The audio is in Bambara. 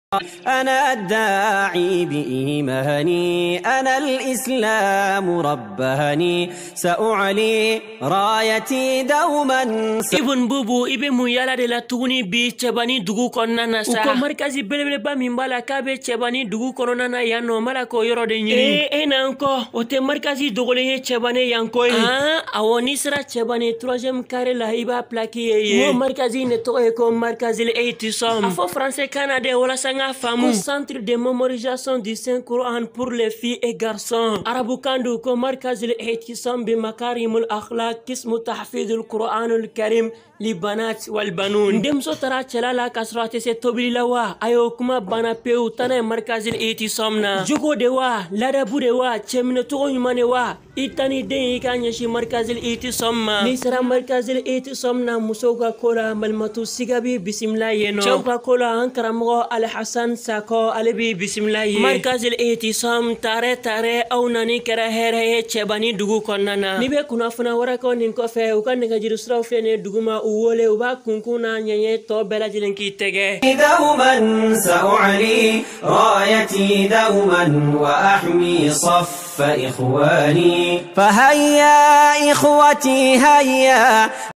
أنا الداعي بإيماني أنا الإسلام رباني سأعلي رايتي دوما Ibn Bubu ibe mu yala de la tuguni bi cɛbani dugu kɔnɔna na sa. U ko marikazi belebeleba min b'a la k'a bɛ cɛbani dugu kɔnɔna na yan nɔ mala k'o yɔrɔ de ɲini. E n'an kɔ o tɛ marikazi dogolen ye cɛbani yan ko ye. Awɔ n'i sera cɛbani 3e carré la i b'a plaqué ye. N ko marikazi ne tɔgɔ ye ko marikazil Eitisom. A fɔ français kan na de walasa n k'a faamu. Ko centre de mémorisation du Saint Coran pour les filles et garçons. Arabukan do ko marikazil Eitisom bi makarimul akhlaq qismu tahfidul Quranul Karim libanat wal banun. Ndemso tara cɛla la k'a sɔrɔ a tɛ se tobili la wa a y'o kuma banna pewu taa n'a ye marikazil Eitisom na. Jogo de wa ladabu de wa cɛminɛcogo ɲuman de wa i ta ni den i k'a ɲɛsin marikazil Eitisom ma. N'i sera marikazil Eitisom na musow ka ko la malimatu siga bi bisimila yen nɔ. Cɛw ka ko la an karamɔgɔ Alhasan Sakɔ ale bi bisimila yen. Marikazil Eitisom tare aw nani kɛra hɛrɛ ye cɛbani dugu kɔnɔna na. N'i bɛ kunnafoniya wɛrɛ kɔ nin kɔfɛ u ka nɛgɛjuru siraw filɛ nin ye duguma u wele u b'a kunkun n'a ɲɛɲɛ tɔ bɛɛ lajɛlen k'i tɛgɛ. دوما سأعلي رايتي دوما وأحمي صف إخواني فهيا إخوتي هيا